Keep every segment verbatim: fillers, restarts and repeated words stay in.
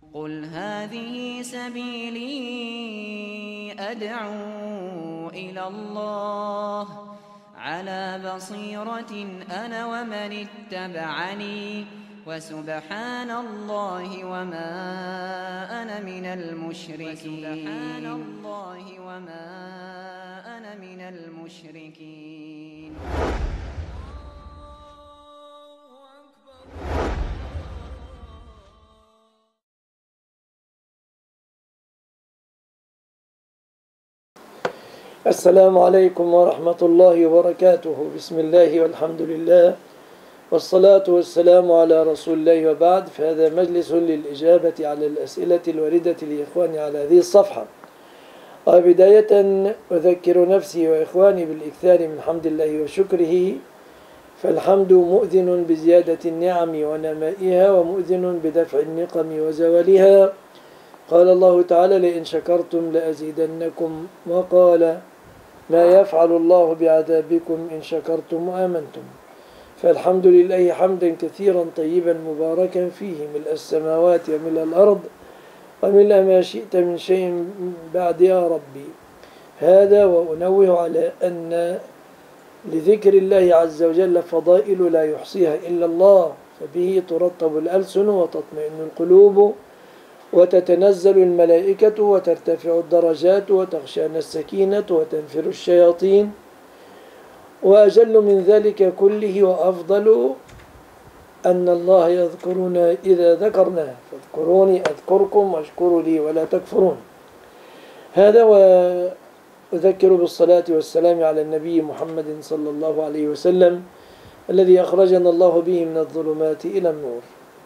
قل هذه سبيلي أدعو إلى الله على بصيرة أنا ومن اتبعني وسبحان الله وما أنا من المشركين وسبحان الله وما أنا من المشركين. السلام عليكم ورحمة الله وبركاته. بسم الله والحمد لله والصلاة والسلام على رسول الله، وبعد، فهذا مجلس للإجابة على الأسئلة الواردة لإخواني على هذه الصفحة. وبداية أذكر نفسي وإخواني بالإكثار من حمد الله وشكره، فالحمد مؤذن بزيادة النعم ونمائها ومؤذن بدفع النقم وزوالها. قال الله تعالى: لئن شكرتم لأزيدنكم، وقال: ما يفعل الله بعذابكم إن شكرتم وآمنتم. فالحمد لله حمدا كثيرا طيبا مباركا فيه، ملء السماوات وملء الأرض وملء ما شئت من شيء بعد يا ربي. هذا وأنوه على أن لذكر الله عز وجل فضائل لا يحصيها إلا الله، فبه ترطب الألسن وتطمئن القلوب وتتنزل الملائكة وترتفع الدرجات وتغشانا السكينة وتنفر الشياطين. وأجل من ذلك كله وأفضل أن الله يذكرنا إذا ذكرناه، فاذكروني أذكركم واشكروا لي ولا تكفرون. هذا وأذكر بالصلاة والسلام على النبي محمد صلى الله عليه وسلم الذي أخرجنا الله به من الظلمات إلى النور.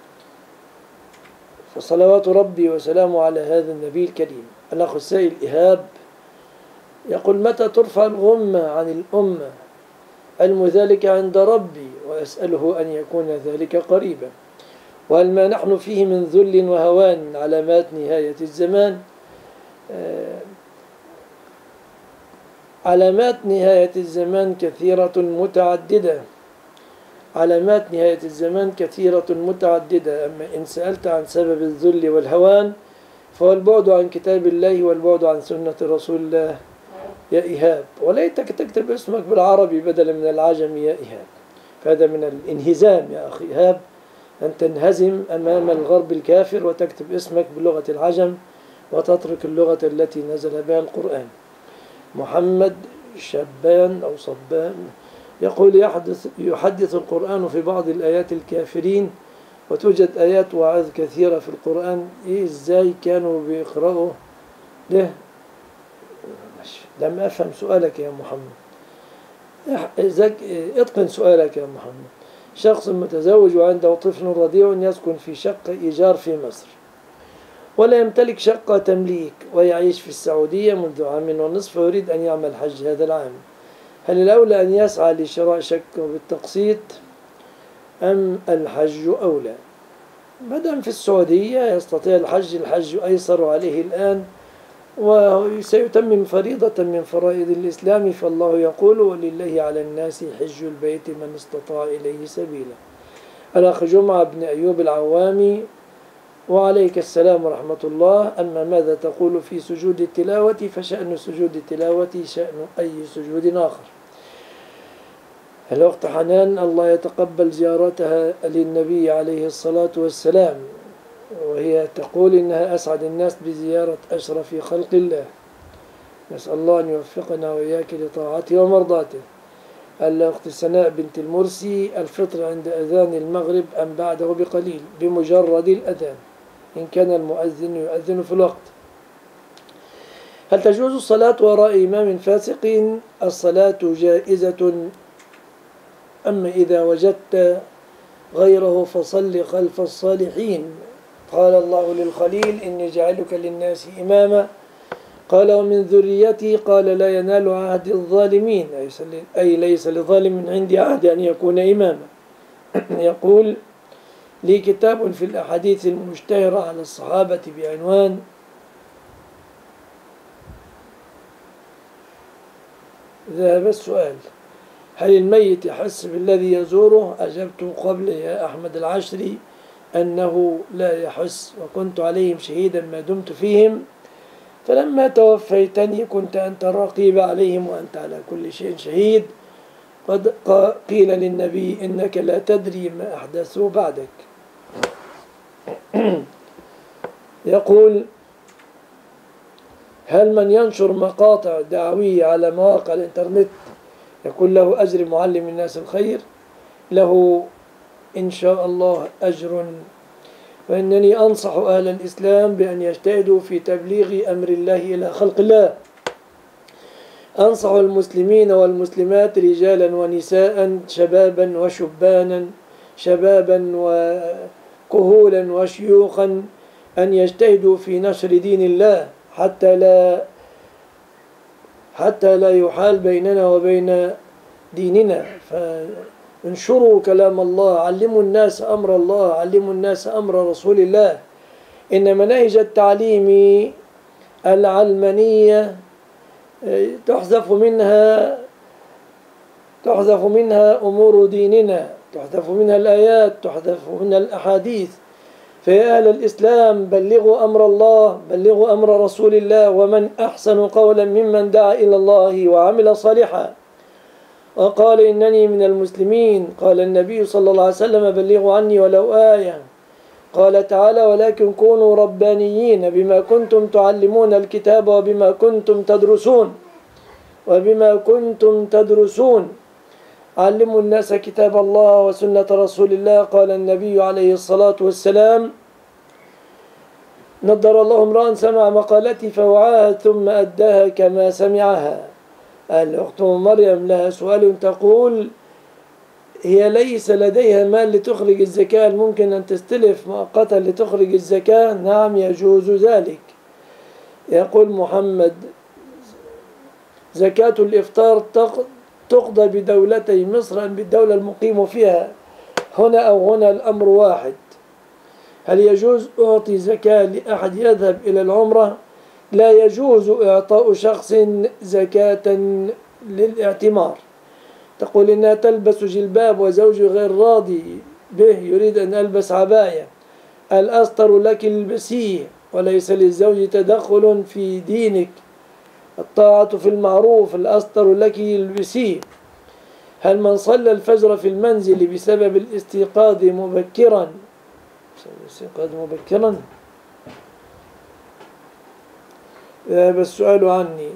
فصلوات ربي وسلامه على هذا النبي الكريم. الأخ السائل إيهاب يقول: متى ترفع الغمة عن الأمة؟ علم ذلك عند ربي، وأسأله أن يكون ذلك قريبا. وهل ما نحن فيه من ذل وهوان من علامات نهاية الزمان؟ آه علامات نهاية الزمان كثيرة متعددة علامات نهاية الزمان كثيرة متعددة. أما إن سألت عن سبب الذل والهوان فهو البعد عن كتاب الله والبعد عن سنة رسول الله يا إيهاب. وليتك تكتب اسمك بالعربي بدلا من العجم يا إيهاب. فهذا من الانهزام يا أخي إيهاب، أن تنهزم أمام الغرب الكافر وتكتب اسمك بلغة العجم وتترك اللغة التي نزل بها القرآن. محمد شبان أو صبان يقول: يحدث يحدث القرآن في بعض الآيات الكافرين، وتوجد آيات وعظ كثيرة في القرآن. إيه إزاي كانوا بيقرأوا ده؟ لم أفهم سؤالك يا محمد. اتقن سؤالك يا محمد. شخص متزوج وعنده طفل رضيع يسكن في شقة إيجار في مصر، ولا يمتلك شقة تمليك، ويعيش في السعودية منذ عام ونصف، ويريد أن يعمل حج هذا العام. هل الأولى أن يسعى لشراء شقة بالتقسيط أم الحج أولى؟ مادام في السعودية يستطيع الحج، الحج أيسر عليه الآن وسيتمم فريضة من فرائض الإسلام. فالله يقول: ولله على الناس حج البيت من استطاع إليه سبيلا. الأخ جمعة بن أيوب العوامي: وعليك السلام ورحمة الله. أما ماذا تقول في سجود التلاوة؟ فشأن سجود التلاوة شأن أي سجود آخر. الأخت حنان الله يتقبل زيارتها للنبي عليه الصلاة والسلام، وهي تقول إنها أسعد الناس بزيارة أشرف خلق الله. نسأل الله أن يوفقنا وإياك لطاعته ومرضاته. الأخت سناء بنت المرسي: الفطر عند أذان المغرب أم بعده بقليل؟ بمجرد الأذان، إن كان المؤذن يؤذن في الوقت. هل تجوز الصلاة وراء إمام فاسق؟ الصلاة جائزة، أما إذا وجدت غيره فصل خلف الصالحين. قال الله للخليل: إني جعلك للناس إماما. قال: ومن ذريتي. قال: لا ينال عهد الظالمين، أي ليس لظالم عندي عهد أن يكون إماما. يقول لي كتاب في الأحاديث المشتهرة على الصحابة بعنوان ذهب السؤال: هل الميت يحس بالذي يزوره؟ أجبت قبل يا أحمد العشري أنه لا يحس، وكنت عليهم شهيدا ما دمت فيهم، فلما توفيتني كنت أنت الرقيب عليهم وأنت على كل شيء شهيد. قد قيل للنبي إنك لا تدري ما أحدثوا بعدك. يقول: هل من ينشر مقاطع دعوية على مواقع الإنترنت يكون له أجر معلم الناس الخير؟ له إن شاء الله أجر، وإنني أنصح أهل الإسلام بأن يجتهدوا في تبليغ أمر الله إلى خلق الله. أنصح المسلمين والمسلمات رجالا ونساء، شبابا وشبانا، شبابا وكهولا وشيوخا، أن يجتهدوا في نشر دين الله حتى لا حتى لا يحال بيننا وبين ديننا. فانشروا كلام الله، علموا الناس أمر الله، علموا الناس أمر رسول الله. إن مناهج التعليم العلمانية تحذف منها تحذف منها أمور ديننا، تحذف منها الآيات، تحذف منها الأحاديث. فيا أهل الإسلام بلغوا أمر الله، بلغوا أمر رسول الله، ومن أحسن قولا ممن دعا إلى الله وعمل صالحا وقال إنني من المسلمين. قال النبي صلى الله عليه وسلم: بلغوا عني ولو آية. قال تعالى: ولكن كونوا ربانيين بما كنتم تعلمون الكتاب وبما كنتم تدرسون وبما كنتم تدرسون علموا الناس كتاب الله وسنة رسول الله. قال النبي عليه الصلاة والسلام: نضر الله امرأ سمع مقالتي فوعاها ثم أداها كما سمعها. الأخت مريم لها سؤال، تقول: هي ليس لديها مال لتخرج الزكاة، ممكن أن تستلف مؤقتا لتخرج الزكاة؟ نعم، يجوز ذلك. يقول محمد: زكاة الإفطار تقضى بدولتي مصر أم بالدولة المقيم فيها؟ هنا أو هنا الأمر واحد. هل يجوز أعطي زكاة لأحد يذهب إلى العمرة؟ لا يجوز إعطاء شخص زكاة للاعتمار. تقول إنها تلبس جلباب وزوجي غير راضي به، يريد أن ألبس عباية. الأستر لك البسيه، وليس للزوج تدخل في دينك. الطاعة في المعروف، الأستر لك البسيه. هل من صلى الفجر في المنزل بسبب الاستيقاظ مبكرا الاستيقاظ مبكرا ذهب السؤال عني.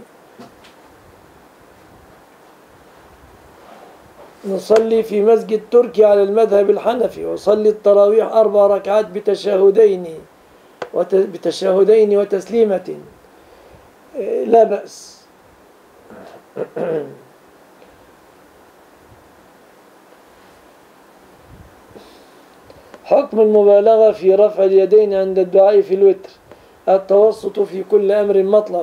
نصلي في مسجد تركي على المذهب الحنفي، وصلي التراويح أربع ركعات بتشهدين بتشهدين وتسليمة، لا بأس. حكم المبالغة في رفع اليدين عند الدعاء في الوتر. التوسط في كل أمر مطلب.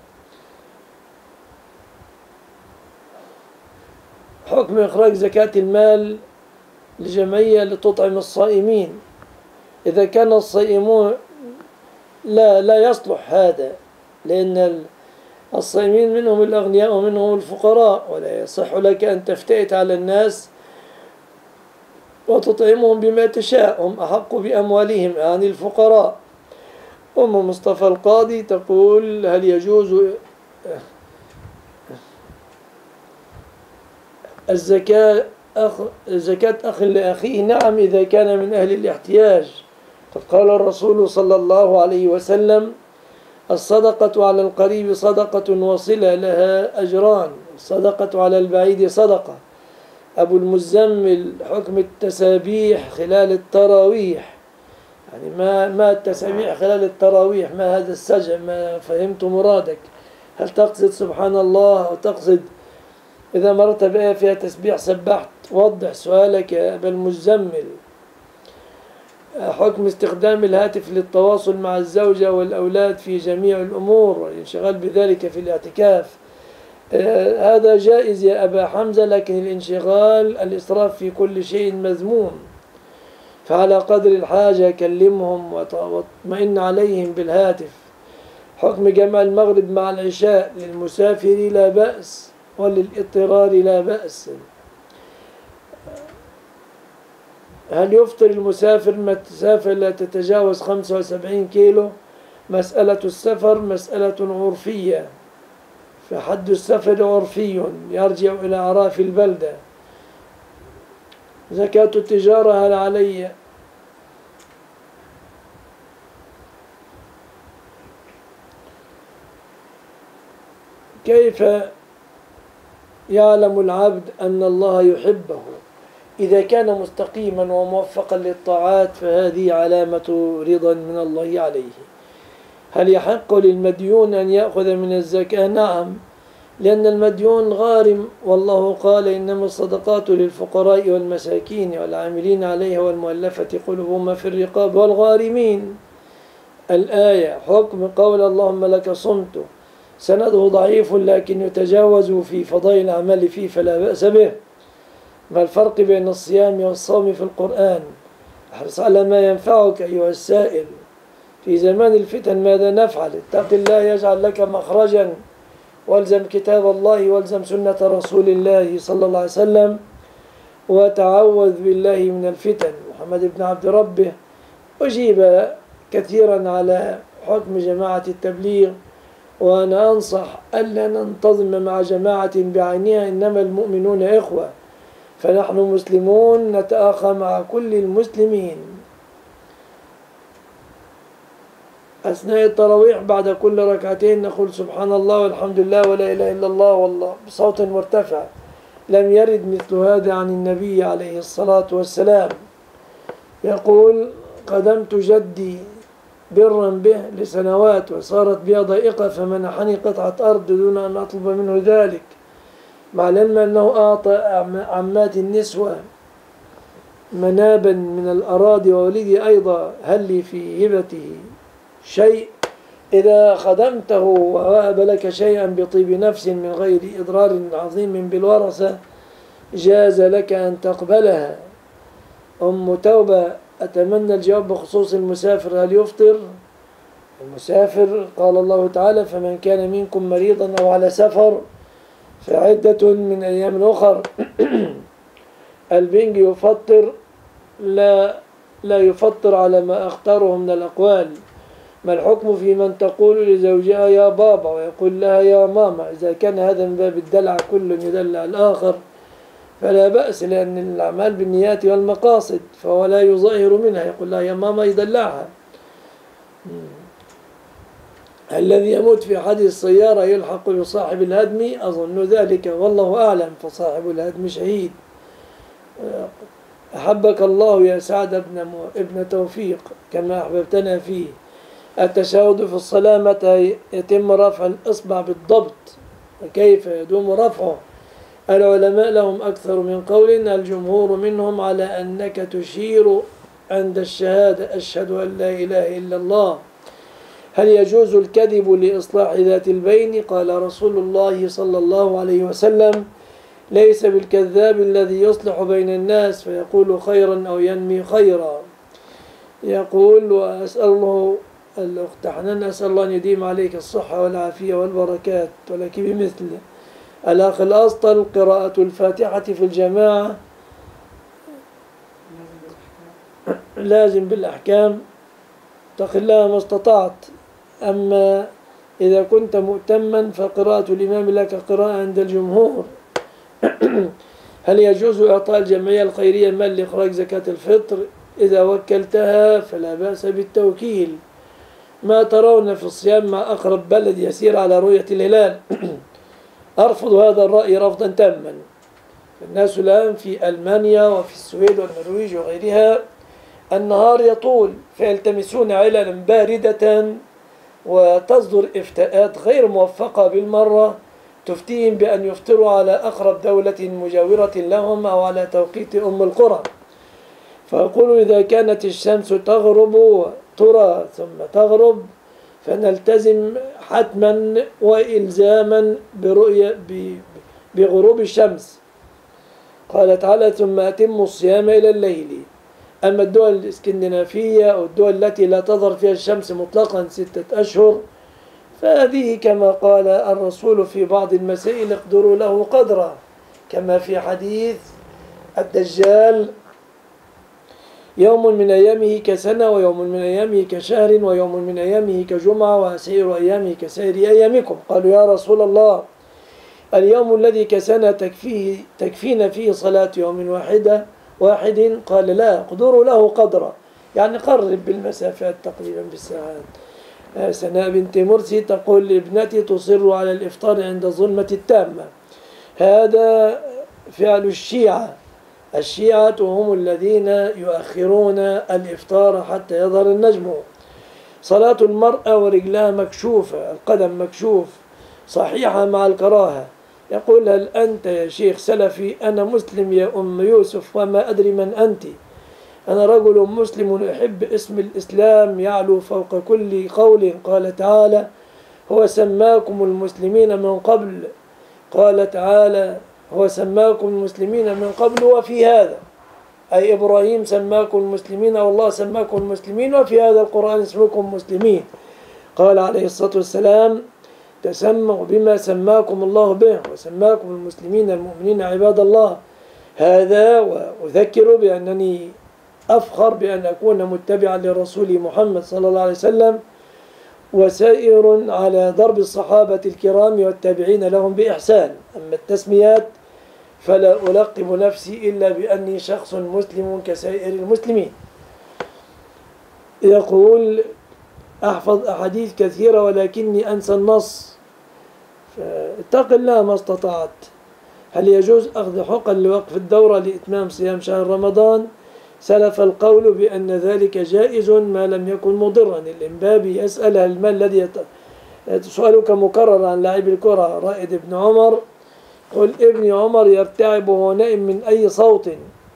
حكم إخراج زكاة المال لجمعية لتطعم الصائمين. إذا كان الصائمون لا لا يصلح هذا، لأن الصائمين منهم الأغنياء ومنهم الفقراء، ولا يصح لك أن تفتئت على الناس وتطعمهم بما تشاء، هم أحق بأموالهم عن الفقراء. أم مصطفى القاضي تقول: هل يجوز الزكاة أخ زكاة أخ لأخيه؟ نعم، إذا كان من أهل الاحتياج. قد قال الرسول صلى الله عليه وسلم: الصدقة على القريب صدقة وصلة لها أجران، الصدقة على البعيد صدقة. أبو المزمل: حكم التسابيح خلال التراويح. يعني ما ما التسابيح خلال التراويح؟ ما هذا السجع؟ ما فهمت مرادك. هل تقصد سبحان الله أو تقصد إذا مرت بآية فيها تسبيح سبحت؟ وضح سؤالك يا أبا المزمل. حكم استخدام الهاتف للتواصل مع الزوجة والأولاد في جميع الأمور والانشغال بذلك في الاعتكاف. آه هذا جائز يا أبا حمزة، لكن الانشغال الإسراف في كل شيء مذموم. فعلى قدر الحاجة كلمهم واطمئن عليهم بالهاتف. حكم جمع المغرب مع العشاء للمسافر لا بأس، وللاضطرار لا بأس. هل يفطر المسافر مسافة لا تتجاوز خمسة وسبعين كيلو؟ مسألة السفر مسألة عرفية، فحد السفر عرفي يرجع إلى أعراف البلدة. زكاة التجارة هل علي؟ كيف يعلم العبد أن الله يحبه؟ إذا كان مستقيما وموفقا للطاعات فهذه علامة رضا من الله عليه. هل يحق للمديون أن يأخذ من الزكاة؟ نعم، لأن المديون غارم، والله قال إنما الصدقات للفقراء والمساكين والعاملين عليها والمؤلفة قلوبهم في الرقاب والغارمين. الآية. حكم قول اللهم لك صمت، سنده ضعيف لكن يتجاوز في فضائل الأعمال فيه فلا بأس به. ما الفرق بين الصيام والصوم في القرآن؟ احرص على ما ينفعك أيها السائل. في زمان الفتن ماذا نفعل؟ اتق الله يجعل لك مخرجا، والزم كتاب الله والزم سنة رسول الله صلى الله عليه وسلم، وتعوذ بالله من الفتن. محمد بن عبد ربه أجيب كثيرا على حكم جماعة التبليغ، وأنا أنصح ألا ننتظم مع جماعة بعينها، إنما المؤمنون إخوة، فنحن مسلمون نتآخى مع كل المسلمين. أثناء التراويح بعد كل ركعتين نقول سبحان الله والحمد لله ولا إله إلا الله والله بصوت مرتفع. لم يرد مثل هذا عن النبي عليه الصلاة والسلام. يقول قدمت جدي برا به لسنوات وصارت بها ضائقة فمنحني قطعة أرض دون أن أطلب منه ذلك، مع العلم أنه أعطى عمات النسوة منابا من الأراضي وولدي أيضا. هل لي في هبته شيء؟ إذا خدمته ووهب لك شيئا بطيب نفس من غير إضرار عظيم بالورثة جاز لك أن تقبلها. أم توبة أتمنى الجواب بخصوص المسافر، هل يفطر؟ المسافر قال الله تعالى فمن كان منكم مريضا أو على سفر فعدة من أيام أخر. البنج يفطر؟ لا لا يفطر على ما أختاره من الأقوال. ما الحكم في من تقول لزوجها يا بابا ويقول لها يا ماما؟ إذا كان هذا من باب الدلع كل يدلع الآخر فلا بأس، لأن الأعمال بالنيات والمقاصد، فهو لا يظاهر منها، يقول لها يا ماما يدلعها. الذي يموت في حادث السيارة يلحق بصاحب الهدم؟ أظن ذلك والله أعلم، فصاحب الهدم شهيد. أحبك الله يا سعد ابن, ابن توفيق كما أحببتنا فيه. التشهد في الصلاة متى يتم رفع الإصبع بالضبط وكيف يدوم رفعه؟ العلماء لهم أكثر من قول، الجمهور منهم على أنك تشير عند الشهادة أشهد أن لا إله إلا الله. هل يجوز الكذب لإصلاح ذات البين؟ قال رسول الله صلى الله عليه وسلم ليس بالكذاب الذي يصلح بين الناس فيقول خيرا أو ينمي خيرا. يقول وأسأل الله الأخت حنان أسأل الله أن يديم عليك الصحة والعافية والبركات ولك بمثل. الأخ الأسطل قراءة الفاتحة في الجماعة لازم بالأحكام، اتق الله ما استطعت. أما إذا كنت مؤتما فقراءة الإمام لك قراءة عند الجمهور. هل يجوز إعطاء الجمعية الخيرية المال لإخراج زكاة الفطر؟ إذا وكلتها فلا بأس بالتوكيل. ما ترون في الصيام مع أقرب بلد يسير على رؤية الهلال؟ أرفض هذا الرأي رفضا تاما. الناس الآن في ألمانيا وفي السويد والنرويج وغيرها النهار يطول فيلتمسون عللا باردة وتصدر إفتاءات غير موفقة بالمرة تفتيهم بأن يفطروا على أقرب دولة مجاورة لهم أو على توقيت أم القرى. فأقول إذا كانت الشمس تغرب ترى ثم تغرب فنلتزم حتما وإلزاما برؤية بغروب الشمس. قال تعالى ثم أتموا الصيام إلى الليل. أما الدول الإسكندنافية أو الدول التي لا تظهر فيها الشمس مطلقا ستة أشهر فهذه كما قال الرسول في بعض المسائل اقدروا له قدرا، كما في حديث الدجال يوم من أيامه كسنة، ويوم من أيامه كشهر، ويوم من أيامه كجمعة، وسائر أيامه كسائر أيامكم. قالوا يا رسول الله اليوم الذي كسنة تكفيه تكفينا فيه صلاة يوم واحدة واحد؟ قال لا، اقدروا له قدرا، يعني قرب بالمسافات تقريبا بالساعات. سناء بنت مرسي تقول لابنتي تصر على الإفطار عند الظلمة التامة. هذا فعل الشيعة. الشيعة هم الذين يؤخرون الإفطار حتى يظهر النجم. صلاة المرأة ورجلها مكشوفة، القدم مكشوف، صحيحة مع الكراهة. يقول هل أنت يا شيخ سلفي؟ أنا مسلم يا أم يوسف وما أدري من أنت. أنا رجل مسلم أحب اسم الإسلام يعلو فوق كل قول. قال تعالى هو سماكم المسلمين من قبل. قال تعالى هو سماكم المسلمين من قبل وفي هذا، أي إبراهيم سماكم المسلمين، أو الله سماكم المسلمين، وفي هذا القرآن اسمكم مسلمين. قال عليه الصلاة والسلام تسموا بما سماكم الله به، وسماكم المسلمين المؤمنين عباد الله. هذا وأذكر بأنني أفخر بأن أكون متبعا لرسول محمد صلى الله عليه وسلم، وسائر على درب الصحابة الكرام والتابعين لهم بإحسان. أما التسميات فلا ألقب نفسي إلا بأني شخص مسلم كسائر المسلمين. يقول أحفظ أحاديث كثيرة ولكني أنسى النص، فاتق الله ما استطعت. هل يجوز أخذ حقن لوقف الدورة لإتمام صيام شهر رمضان؟ سلف القول بأن ذلك جائز ما لم يكن مضرا. الإنبابي يسأل هل المال الذي يت... سؤالك مكرر عن لاعب الكرة رائد بن عمر. قل ابن عمر يرتعب وهو نائم من أي صوت،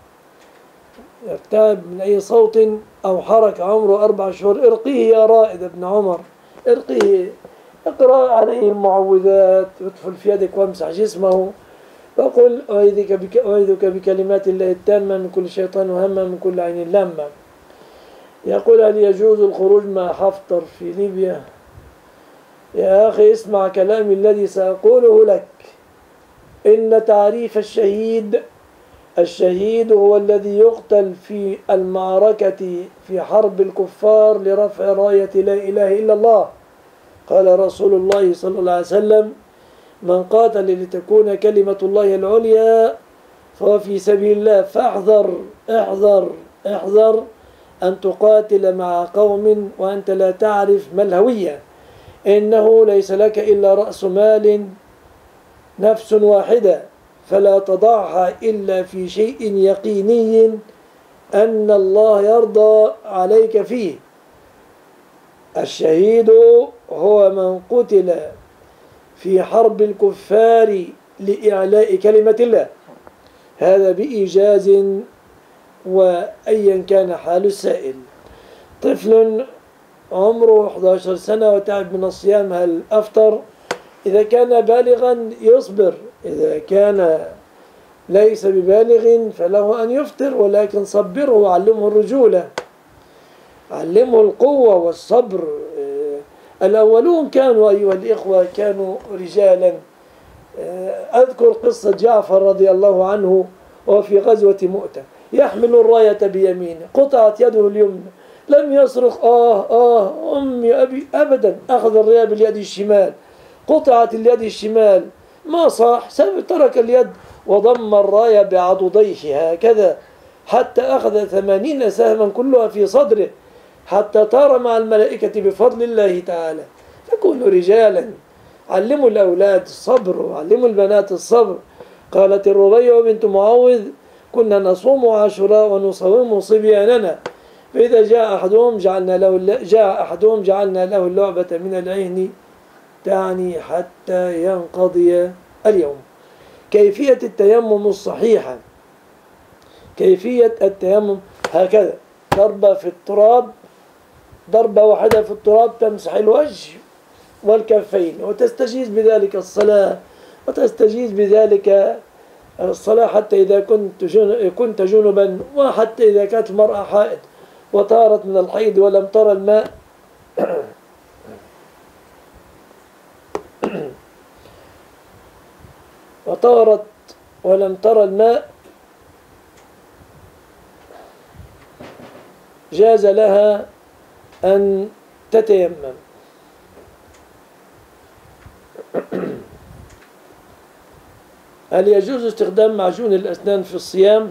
يرتعب من أي صوت أو حركة عمره أربع شهور. ارقيه يا رائد ابن عمر، ارقيه، اقرأ عليه المعوذات، ادخل في يدك وامسح جسمه، وقل أعيذك بك أعيذك بكلمات الله التامة من كل شيطان وهمة من كل عين لامة. يقول هل يجوز الخروج مع حفتر في ليبيا؟ يا أخي اسمع كلامي الذي سأقوله لك. إن تعريف الشهيد، الشهيد هو الذي يقتل في المعركة في حرب الكفار لرفع راية لا إله إلا الله. قال رسول الله صلى الله عليه وسلم من قاتل لتكون كلمة الله العليا فهو في سبيل الله. فاحذر احذر احذر أن تقاتل مع قوم وأنت لا تعرف ما الهوية. إنه ليس لك إلا رأس مال نفس واحدة، فلا تضعها إلا في شيء يقيني أن الله يرضى عليك فيه. الشهيد هو من قتل في حرب الكفار لإعلاء كلمة الله، هذا بإيجاز وأيا كان حال السائل. طفل عمره أحد عشر سنة وتعب من الصيام هل أفطر؟ إذا كان بالغا يصبر، إذا كان ليس ببالغ فله أن يفطر، ولكن صبره وعلمه الرجولة، علمه القوة والصبر. الأولون كانوا أيها الإخوة كانوا رجالا. أذكر قصة جعفر رضي الله عنه وفي غزوة مؤتة، يحمل الراية بيمينه، قطعت يده اليمنى، لم يصرخ آه آه أمي أبي أبدا، أخذ الراية باليد الشمال، قطعت اليد الشمال، ما صاح، ترك اليد وضم الراية بعضديه هكذا حتى أخذ ثمانين سهما كلها في صدره، حتى طار مع الملائكة بفضل الله تعالى. فكونوا رجالا، علموا الأولاد الصبر وعلموا البنات الصبر. قالت الربيع بنت معوذ كنا نصوم عاشوراء ونصوم صبياننا، فإذا جاء أحدهم جعلنا له جاء أحدهم جعلنا له اللعبة من العهن، تعني حتى ينقضي اليوم. كيفية التيمم الصحيحة، كيفية التيمم هكذا: ضربة في التراب، ضربة واحدة في التراب تمسح الوجه والكفين، وتستجيز بذلك الصلاة، وتستجيز بذلك الصلاة حتى إذا كنت جن... كنت جنبا، وحتى إذا كانت المرأة حائض وطارت من الحيض ولم ترى الماء وطارت ولم ترى الماء جاز لها أن تتيمم. هل يجوز استخدام معجون الأسنان في الصيام؟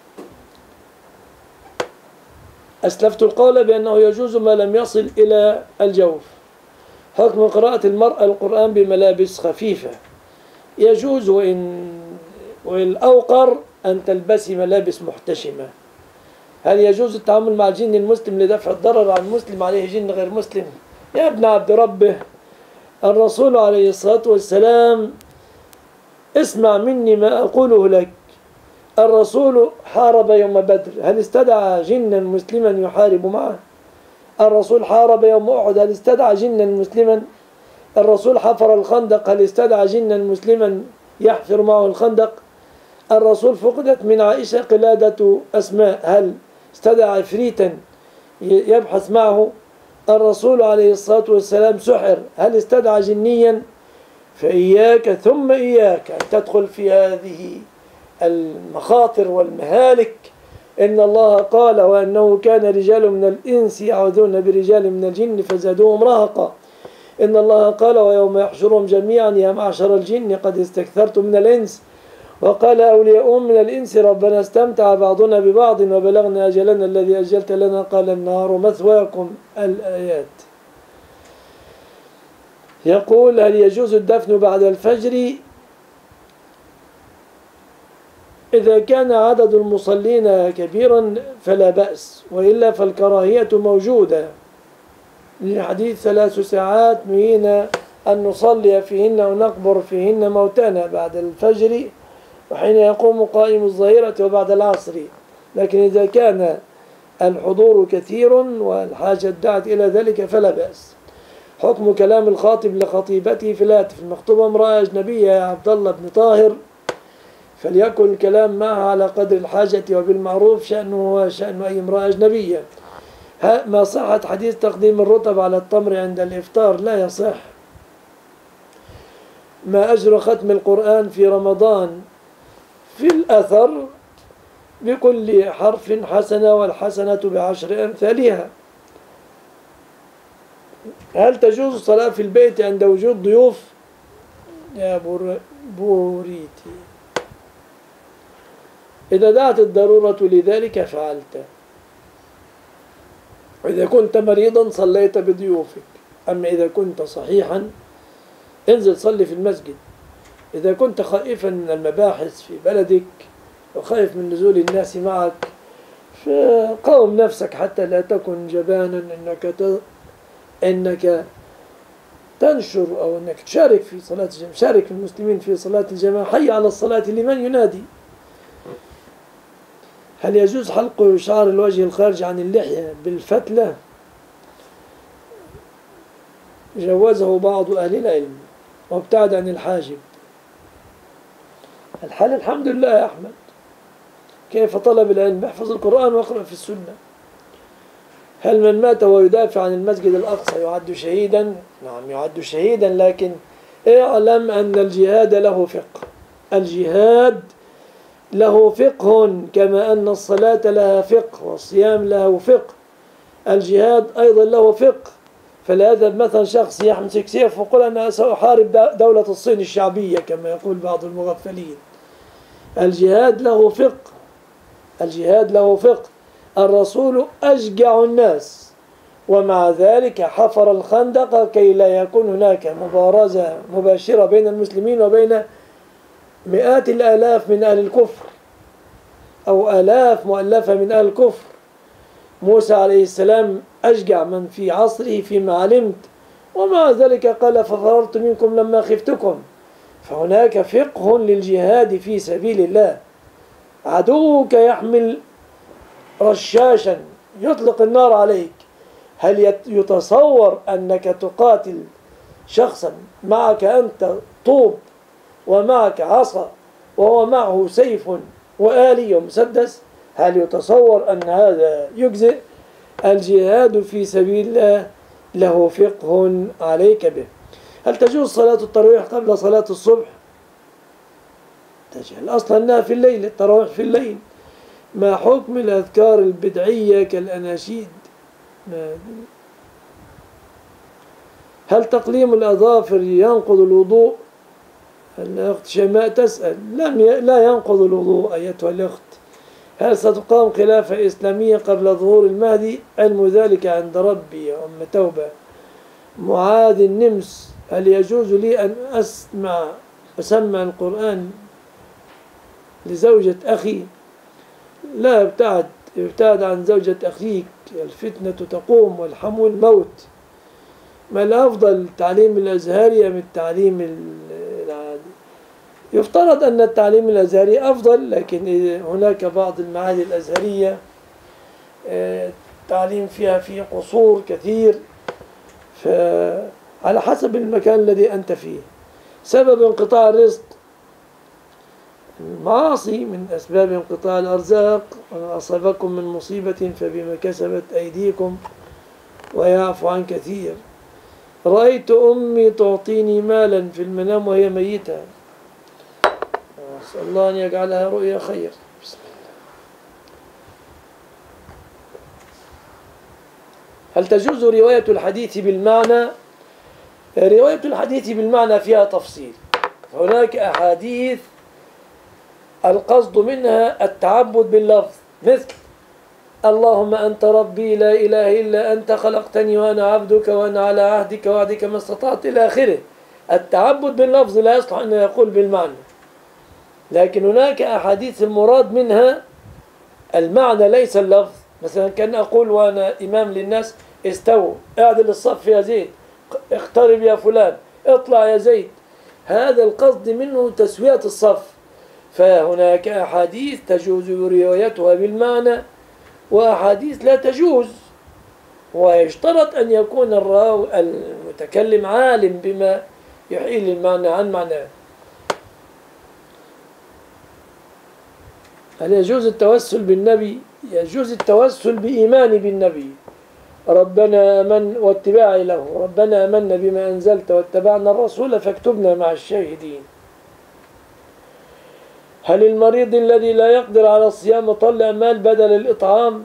أسلفت القول بأنه يجوز ما لم يصل إلى الجوف. حكم قراءة المرأة القرآن بملابس خفيفة. يجوز وإن والأوقر أن تلبسي ملابس محتشمة. هل يجوز التعامل مع الجن المسلم لدفع الضرر عن مسلم عليه جن غير مسلم؟ يا ابن عبد ربه، الرسول عليه الصلاة والسلام، اسمع مني ما أقوله لك. الرسول حارب يوم بدر، هل استدعى جنا مسلما يحارب معه؟ الرسول حارب يوم أحد، هل استدعى جنا مسلما؟ الرسول حفر الخندق، هل استدعى جنا مسلما يحفر معه الخندق؟ الرسول فقدت من عائشة قلادة أسماء، هل استدعى عفريتا يبحث معه؟ الرسول عليه الصلاة والسلام سحر، هل استدعى جنيا؟ فإياك ثم إياك أن تدخل في هذه المخاطر والمهالك. إن الله قال وأنه كان رجال من الإنس يعوذون برجال من الجن فزادوهم رهقا. إن الله قال ويوم يحشرهم جميعا يا معشر الجن قد استكثرتم من الإنس. وقال أولياؤهم من الإنس ربنا استمتع بعضنا ببعض وبلغنا أجلنا الذي أجلت لنا قال النار مثواكم. الآيات. يقول هل يجوز الدفن بعد الفجر؟ إذا كان عدد المصلين كبيرا فلا بأس، وإلا فالكراهية موجودة لحديث ثلاث ساعات نهينا أن نصلي فيهن ونقبر فيهن موتانا بعد الفجر وحين يقوم قائم الظهيرة وبعد العصر. لكن إذا كان الحضور كثير والحاجة دعت إلى ذلك فلا بأس. حكم كلام الخاطب لخطيبته في الهاتف. المخطوبة امرأة أجنبية يا عبد الله بن طاهر، فليكن الكلام معها على قدر الحاجة وبالمعروف، شأنه هو شأن أي امرأة أجنبية. ما صحة حديث تقديم الرطب على التمر عند الإفطار؟ لا يصح. ما أجر ختم القرآن في رمضان؟ في الأثر بكل حرف حسنة والحسنة بعشر أمثالها. هل تجوز الصلاة في البيت عند وجود ضيوف؟ يا بوريتي، إذا دعت الضرورة لذلك فعلت. إذا كنت مريضا صليت بضيوفك، أما إذا كنت صحيحا انزل صلي في المسجد. إذا كنت خائفا من المباحث في بلدك وخائف من نزول الناس معك فقاوم نفسك حتى لا تكن جبانا إنك ت... إنك تنشر أو إنك تشارك في صلاة الجماعة. شارك المسلمين في صلاة الجماعة، حي على الصلاة لمن ينادي. هل يجوز حلق شعر الوجه الخارج عن اللحية بالفتلة؟ جوزه بعض أهل العلم وابتعد عن الحاجب. الحال الحمد لله يا أحمد. كيف طلب العلم؟ احفظ القرآن واقرأ في السنة. هل من مات ويدافع عن المسجد الأقصى يعد شهيدا؟ نعم يعد شهيدا، لكن اعلم أن الجهاد له فقه. الجهاد له فقه كما أن الصلاة لها فقه والصيام له فقه. الجهاد أيضا له فقه. فلا يذهب مثلا شخص يمسك سيف ويقول أنا سأحارب دولة الصين الشعبية كما يقول بعض المغفلين. الجهاد له فقه. الجهاد له فقه. الرسول أشجع الناس ومع ذلك حفر الخندق كي لا يكون هناك مبارزة مباشرة بين المسلمين وبين مئات الآلاف من أهل الكفر أو آلاف مؤلفة من أهل الكفر. موسى عليه السلام أشجع من في عصره فيما علمت، ومع ذلك قال ففررت منكم لما خفتكم. فهناك فقه للجهاد في سبيل الله. عدوك يحمل رشاشا يطلق النار عليك، هل يتصور أنك تقاتل شخصا معك أنت طوب ومعك عصا وهو معه سيف وآلي ومسدس؟ هل يتصور أن هذا يجزئ؟ الجهاد في سبيل الله له فقه عليك به. هل تجوز صلاة التراويح قبل صلاة الصبح؟ تجهل أصلا أنها في الليل، التراويح في الليل. ما حكم الأذكار البدعية كالأناشيد؟ هل تقليم الأظافر ينقض الوضوء؟ الأخت شيماء تسأل. لم ي... لا ينقض الوضوء أيتها الأخت. هل ستقام خلافة إسلامية قبل ظهور المهدي؟ علم ذلك عند ربي يا أم توبة. معاذ النمس: هل يجوز لي أن أسمع أسمع القرآن لزوجة أخي؟ لا، ابتعد ابتعد عن زوجة أخيك، الفتنة تقوم والحمو الموت. ما الأفضل، التعليم الأزهري أم التعليم العادي؟ يفترض أن التعليم الأزهري أفضل، لكن هناك بعض المعاهد الأزهرية التعليم فيها فيه قصور كثير، فعلى حسب المكان الذي أنت فيه. سبب انقطاع الرزق: المعاصي من أسباب انقطاع الأرزاق. وما أصابكم من مصيبة فبما كسبت أيديكم ويعفو عن كثير. رأيت أمي تعطيني مالا في المنام وهي ميتة، أسأل الله أن يجعلها رؤيا خير. بسم الله. هل تجوز رواية الحديث بالمعنى؟ رواية الحديث بالمعنى فيها تفصيل. هناك أحاديث القصد منها التعبد باللفظ، مثل اللهم أنت ربي لا إله إلا أنت خلقتني وأنا عبدك وأنا على عهدك وعدك ما استطعت إلى آخره. التعبد باللفظ لا يصلح أن يقول بالمعنى. لكن هناك أحاديث المراد منها المعنى ليس اللفظ. مثلا كان أقول وأنا إمام للناس: استووا، اعدل الصف يا زيد، اقترب يا فلان، اطلع يا زيد. هذا القصد منه تسوية الصف. فهناك أحاديث تجوز روايتها بالمعنى وأحاديث لا تجوز، ويشترط أن يكون الراوي المتكلم عالم بما يحيل المعنى عن معناه. هل يجوز التوسل بالنبي؟ يجوز التوسل بإيمان بالنبي، ربنا آمن واتباعي له، ربنا آمنا بما أنزلت واتبعنا الرسول فاكتبنا مع الشاهدين. هل المريض الذي لا يقدر على الصيام يطلع مال بدل الإطعام؟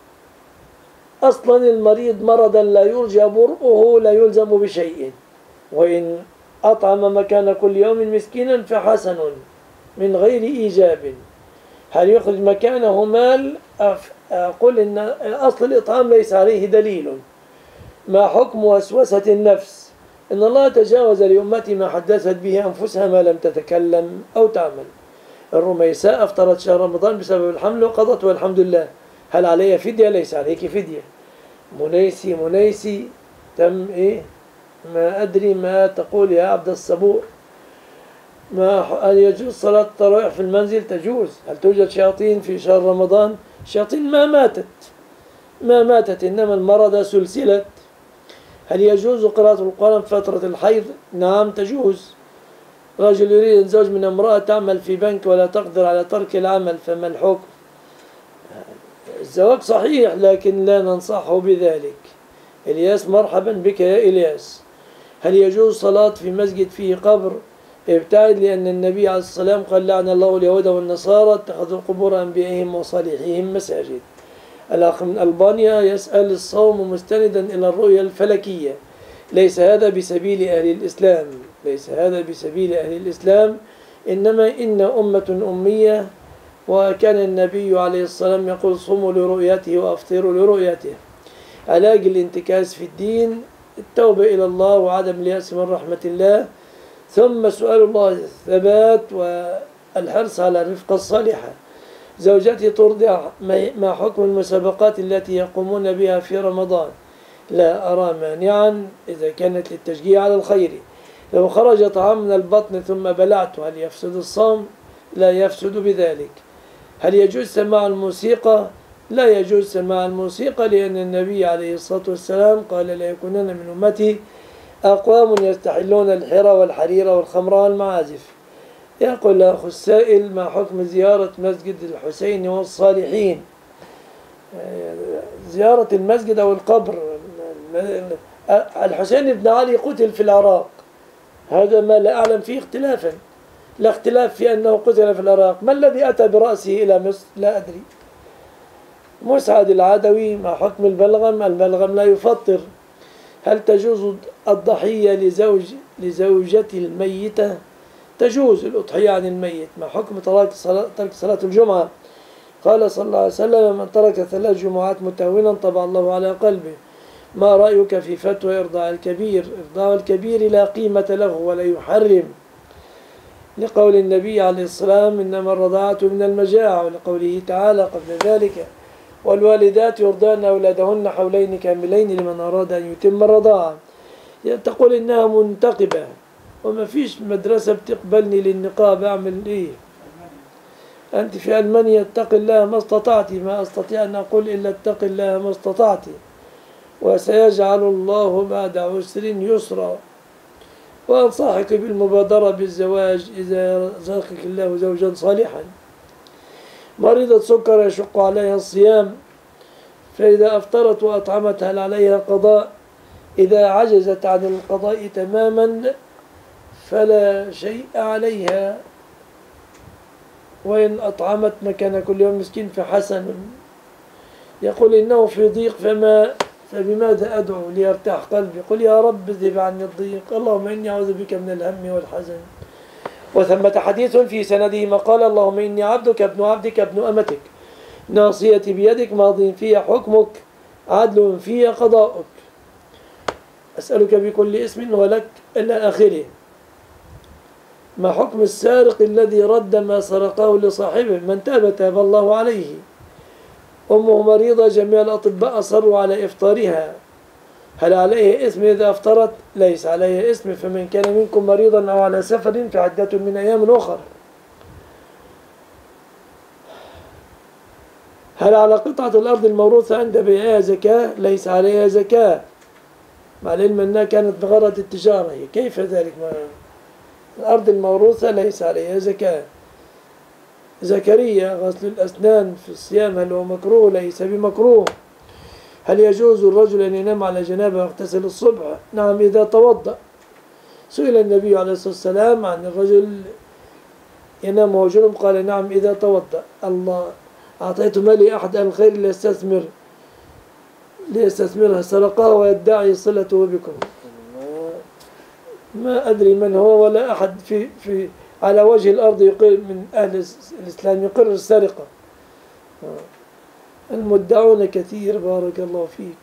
أصلا المريض مرضا لا يرجى برؤه لا يلزم بشيء، وإن أطعم مكان كل يوم مسكينا فحسن من غير إيجاب. هل يخرج مكانه مال؟ أقول إن أصل الإطعام ليس عليه دليل. ما حكم وسوسة النفس؟ إن الله تجاوز لأمتي ما حدثت به أنفسها ما لم تتكلم أو تعمل. الرميساء أفطرت شهر رمضان بسبب الحمل وقضت والحمد لله، هل علي فدية؟ ليس عليك فدية. منيسي منيسي تم إيه؟ ما أدري ما تقول يا عبد الصبور. ما هل يجوز صلاة التراويح في المنزل؟ تجوز. هل توجد شياطين في شهر رمضان؟ الشياطين ما ماتت ما ماتت إنما المرض سلسلت. هل يجوز قراءة القرآن في فترة الحيض؟ نعم تجوز. رجل يريد الزوج من امرأة تعمل في بنك ولا تقدر على ترك العمل، فما الحكم؟ الزواج صحيح لكن لا ننصحه بذلك. إلياس: مرحبا بك يا إلياس. هل يجوز صلاة في مسجد فيه قبر؟ ابتعد، لأن النبي عليه الصلاة والسلام قال: لعن الله اليهود والنصارى اتخذوا قبور أنبيائهم وصالحيهم مساجد. الأخ من ألبانيا يسأل: الصوم مستندا إلى الرؤية الفلكية، ليس هذا بسبيل أهل الإسلام، ليس هذا بسبيل أهل الإسلام، إنما إن أمة أمية، وكان النبي عليه الصلاة والسلام يقول: صوموا لرؤيته وأفطروا لرؤيته. علاج الانتكاس في الدين: التوبة إلى الله وعدم اليأس من رحمة الله، ثم سؤال الله الثبات والحرص على الرفقة الصالحة. زوجتي ترضع، ما حكم المسابقات التي يقومون بها في رمضان؟ لا أرى مانعا إذا كانت للتشجيع على الخير. لو خرج طعام من البطن ثم بلعته هل يفسد الصوم؟ لا يفسد بذلك. هل يجوز سماع الموسيقى؟ لا يجوز سماع الموسيقى، لأن النبي عليه الصلاة والسلام قال: لا يكونن من أمتي أقوام يستحلون الحرى والحرير والخمر والمعازف. يقول الأخ السائل: ما حكم زيارة مسجد الحسين والصالحين؟ زيارة المسجد أو القبر. الحسين بن علي قتل في العراق، هذا ما لا أعلم فيه اختلافا، لا اختلاف في أنه قتل في العراق. ما الذي أتى برأسه إلى مصر؟ لا أدري. مسعد العدوي: ما حكم البلغم؟ البلغم لا يفطر. هل تجوز الضحية لزوج لزوجة الميتة؟ تجوز الأضحية عن الميت. ما حكم ترك صلاة, ترك صلاة الجمعة؟ قال صلى الله عليه وسلم: من ترك ثلاث جمعات متهونا طبع الله على قلبه. ما رأيك في فتوى إرضاع الكبير؟ إرضاع الكبير لا قيمة له ولا يحرم، لقول النبي عليه الصلاة والسلام: إنما الرضاعة من المجاعة، ولقوله تعالى قبل ذلك: والوالدات يرضعن أولادهن حولين كاملين لمن أراد أن يتم الرضاعة. تقول إنها منتقبة وما فيش مدرسة بتقبلني للنقاب، أعمل إيه؟ أنت في ألمانيا، اتق الله ما استطعت. ما أستطيع أن أقول إلا اتق الله ما استطعت، وسيجعل الله بعد عسر يسرا. وأنصحك بالمبادرة بالزواج إذا رزقك الله زوجا صالحا. مريضة سكر يشق عليها الصيام، فإذا أفطرت وأطعمت هل عليها قضاء؟ إذا عجزت عن القضاء تماما فلا شيء عليها، وإن أطعمت مكان كل يوم مسكين فحسن. يقول إنه في ضيق فما فبماذا أدعو ليرتاح قلبي؟ قل يا رب اذهب عني الضيق، اللهم إني أعوذ بك من الهم والحزن. وثمة حديث في سنده مقال: اللهم إني عبدك ابن عبدك ابن أمتك، ناصيتي بيدك، ماض في حكمك، عدل في قضاؤك، أسألك بكل اسم ولك إلى آخره. ما حكم السارق الذي رد ما سرقه لصاحبه؟ من تاب تاب الله عليه. أمه مريضة، جميع الأطباء أصروا على إفطارها، هل عليه إثم إذا أفطرت؟ ليس عليه إثم، فمن كان منكم مريضا أو على سفر فعدة من أيام أخرى. هل على قطعة الأرض الموروثة عند بيعها زكاة؟ ليس عليها زكاة، مع العلم أنها كانت بغرض التجارة. كيف ذلك؟ ما الأرض الموروثة ليس عليها زكاة. زكريا: غسل الأسنان في الصيام هل هو مكروه؟ ليس بمكروه. هل يجوز الرجل أن ينام على جنابه ويغتسل الصبح؟ نعم إذا توضأ. سئل النبي عليه الصلاة والسلام عن الرجل ينام وهو جنب، قال: نعم إذا توضأ. الله أعطيت مالي أحد أهل الخير ليستثمر ليستثمرها، سرقها ويدعي صلته بكم. ما أدري من هو، ولا أحد في في على وجه الأرض يقر من أهل الإسلام يقر السرقة. المدعون كثير، بارك الله فيك.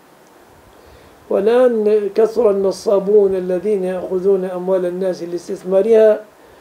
والآن كثر النصابون الذين يأخذون أموال الناس لاستثمارها،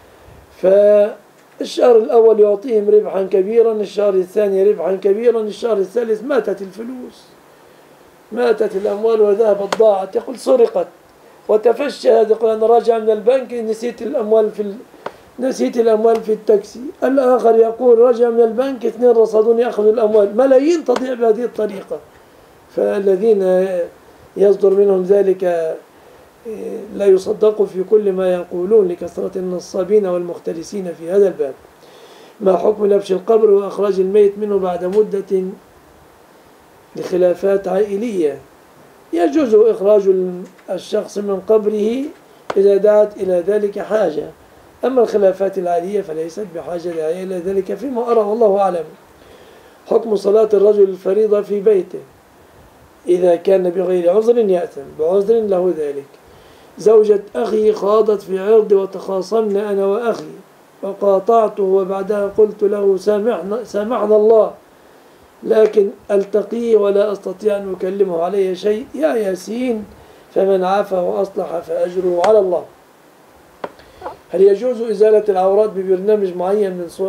فالشهر الأول يعطيهم ربحا كبيرا، الشهر الثاني ربحا كبيرا، الشهر الثالث ماتت الفلوس، ماتت الأموال وذهبت ضاعت. يقول سرقت، وتفشى هذا، يقول أنا راجع من البنك نسيت الأموال في ال... نسيت الأموال في التاكسي. الآخر يقول رجع من البنك، اثنين رصدوني أخذوا الأموال. ملايين تضيع بهذه الطريقة. فالذين يصدر منهم ذلك لا يصدقوا في كل ما يقولون لكثرة النصابين والمختلسين في هذا الباب. ما حكم لبش القبر وإخراج الميت منه بعد مدة لخلافات عائلية؟ يجوز إخراج الشخص من قبره إذا دعت إلى ذلك حاجة، أما الخلافات العائلية فليست بحاجة داعية إلى ذلك فيما أرى والله أعلم. حكم صلاة الرجل الفريضة في بيته إذا كان بغير عذر يأثم، بعذر له ذلك. زوجة أخي خاضت في عرضي وتخاصمنا أنا وأخي وقاطعته، وبعدها قلت له سامحنا, سامحنا الله، لكن ألتقيه ولا أستطيع أن أكلمه عليه شيء. يا ياسين، فمن عافى وأصلح فأجره على الله. هل يجوز إزالة العورات ببرنامج معين من صور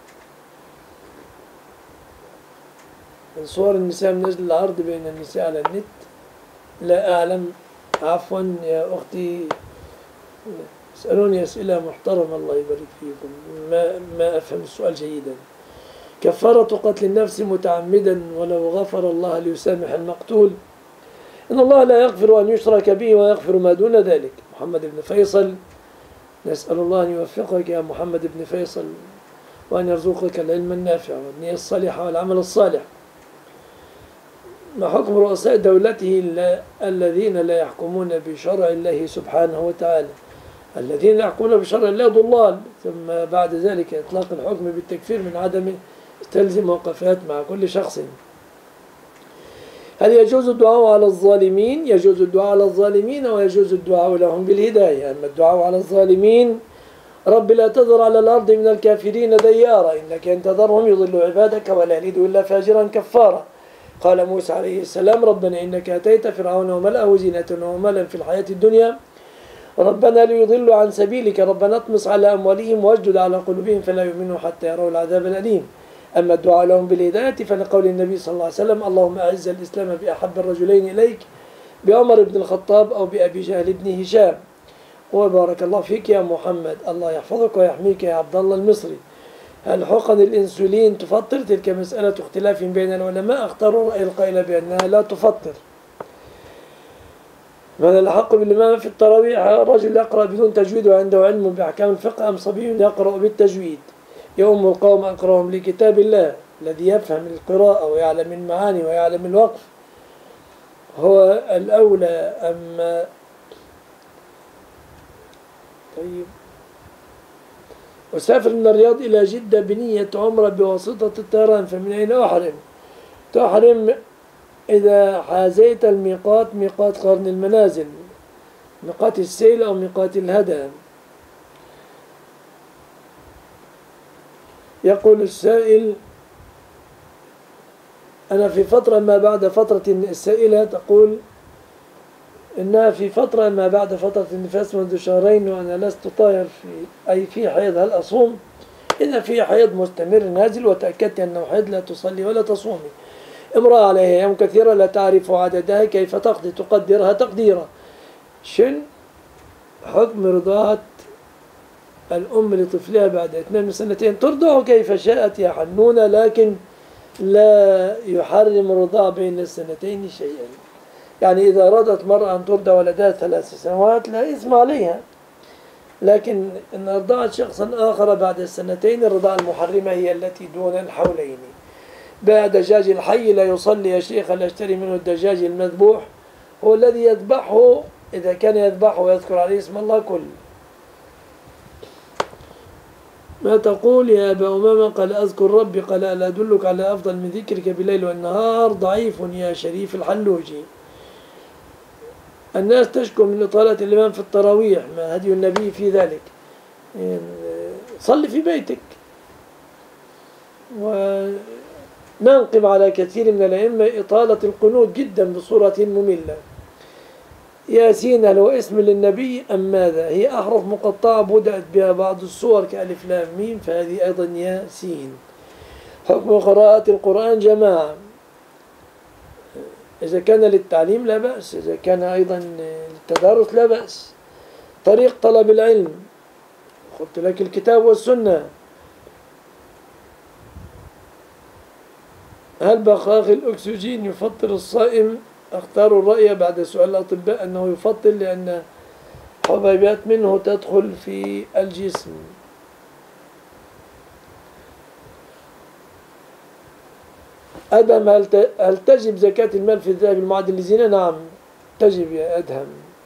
من صور النساء من أجل العرض بين النساء على النت؟ لا أعلم، عفوا يا أختي، اسألوني أسئلة محترمة الله يبارك فيكم، ما, ما أفهم السؤال جيدا. كفارة قتل النفس متعمدا ولو غفر الله ليسامح المقتول؟ إن الله لا يغفر أن يشرك به ويغفر ما دون ذلك. محمد بن فيصل، نسأل الله أن يوفقك يا محمد بن فيصل، وأن يرزقك العلم النافع والنية الصالحة والعمل الصالح. ما حكم رؤساء دولته الذين لا يحكمون بشرع الله سبحانه وتعالى؟ الذين يحكمون بشرع الله ضلال، ثم بعد ذلك إطلاق الحكم بالتكفير من عدم تلزم وقفات مع كل شخص. هل يجوز الدعاء على الظالمين؟ يجوز الدعاء على الظالمين ويجوز الدعاء لهم بالهداية. أما الدعاء على الظالمين: رب لا تذر على الأرض من الكافرين ديارا إنك إن تذرهم يضلوا عبادك ولا يلدوا إلا فاجرا كفارا. قال موسى عليه السلام: ربنا إنك أتيت فرعون وملأه زينة ومالا في الحياة الدنيا ربنا ليضلوا عن سبيلك ربنا اطمس على أموالهم واشدد على قلوبهم فلا يؤمنوا حتى يروا العذاب الأليم. أما الدعاء لهم بالهداية فلقول النبي صلى الله عليه وسلم: اللهم أعز الإسلام بأحب الرجلين إليك بعمر بن الخطاب أو بأبي جهل بن هشام. وبارك الله فيك يا محمد. الله يحفظك ويحميك يا عبد الله المصري. هل حقن الإنسولين تفطر؟ تلك مسألة اختلاف بين العلماء. اختاروا الرأي القائل بأنها لا تفطر. من الحق بالإمامة في التراويح: رجل يقرأ بدون تجويد وعنده علم بأحكام الفقه أم صبي يقرأ بالتجويد؟ يؤم القوم أقرأهم لكتاب الله. الذي يفهم القراءة ويعلم المعاني ويعلم الوقف هو الأولى. أما طيب أسافر من الرياض إلى جدة بنية عمرة بواسطة الطيران، فمن أين أحرم؟ تحرم إذا حازيت الميقات، ميقات قرن المنازل، ميقات السيل أو ميقات الهدى. يقول السائل: أنا في فترة ما بعد فترة. السائلة تقول إنها في فترة ما بعد فترة النفاس منذ شهرين وأنا لست طاهر في أي في حيض، هل أصوم؟ إذا في حيض مستمر نازل وتأكدت أنه حيض لا تصلي ولا تصومي. امرأة عليها يوم كثيرة لا تعرف عددها، كيف تقضي؟ تقدرها تقديرا. شن حكم رضاعة الأم لطفلها بعد إتمام سنتين؟ ترضع كيف شاءت يا حنونة، لكن لا يحرم الرضاع بين السنتين شيئا. يعني إذا أرادت مرأة أن ترضع ولدها ثلاث سنوات لا إثم عليها، لكن إن أرضعت شخصا آخر بعد السنتين الرضاعة المحرمة هي التي دون الحولين. باع دجاج الحي لا يصلي يا شيخ، لا اشتري منه الدجاج المذبوح. هو الذي يذبحه إذا كان يذبحه ويذكر عليه اسم الله كل. ما تقول يا أبا أمامة؟ قال: أذكر ربي. قال: ألا أدلك على أفضل من ذكرك بالليل والنهار؟ ضعيف يا شريف الحلوجي. الناس تشكو من إطالة الإمام في التراويح، ما هدي النبي في ذلك؟ صلي في بيتك. وننقم على كثير من الأئمة إطالة القنوت جدا بصورة مملة. ياسين هل هو اسم للنبي أم ماذا؟ هي أحرف مقطعة بدأت بها بعض السور كألف لام ميم، فهذه أيضا ياسين. حكم قراءة القرآن جماعة: إذا كان للتعليم لا بأس، إذا كان أيضا للتدارس لا بأس. طريق طلب العلم: قلت لك الكتاب والسنة. هل بخاخ الأكسجين يفطر الصائم؟ اختاروا الرأي بعد سؤال الأطباء أنه يفطر، لأن حبيبات منه تدخل في الجسم. أدهم هل تجب زكاة المال في الذهب المعدل للزنا؟ نعم تجب يا أدهم.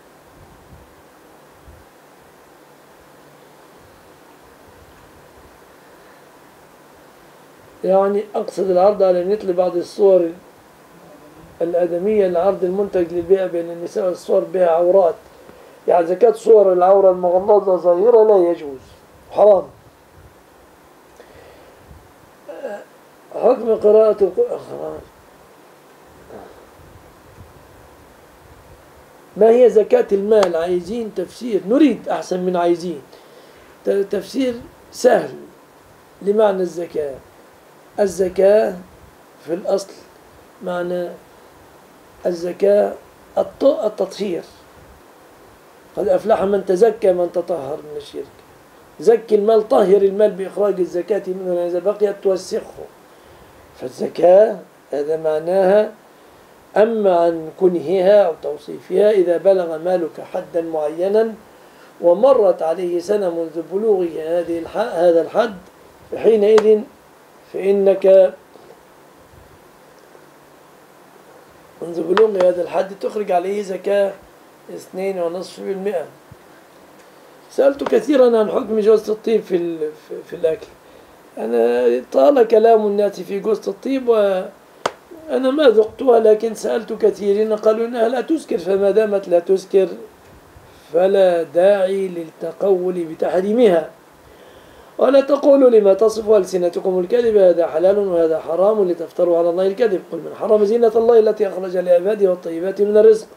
يعني أقصد العرض على النت لبعض الصور الآدمية لعرض المنتج للبيع بين النساء والصور بها عورات. يعني زكاة صور العورة المغلظة ظاهرة لا يجوز، حرام. حكم قراءة القرآن: ما هي زكاة المال؟ عايزين تفسير، نريد أحسن من عايزين تفسير سهل لمعنى الزكاة. الزكاة في الأصل معنى الزكاة التطهير. قد أفلح من تزكى من تطهر من الشرك. زكي المال، طهر المال بإخراج الزكاة منه، إذا بقيت توسخه. فالزكاة هذا معناها. أما عن كنهها أو توصيفها: إذا بلغ مالك حدا معينا ومرت عليه سنة منذ بلوغه هذه هذا الحد، حينئذ فإنك منذ بلوغ هذا الحد تخرج عليه زكاة اثنين ونصف بالمئة. سألت كثيرا عن حكم جوزة الطيب في في الأكل. أنا طال كلام الناس في جوزة الطيب أنا ما ذقتها، لكن سألت كثيرين قالوا إنها لا تسكر، فما دامت لا تسكر فلا داعي للتقول بتحريمها. ولا تقولوا لما تصف ألسنتكم الكذب هذا حلال وهذا حرام لتفتروا على الله الكذب. قل من حرم زينة الله التي أخرج لعباده والطيبات من الرزق.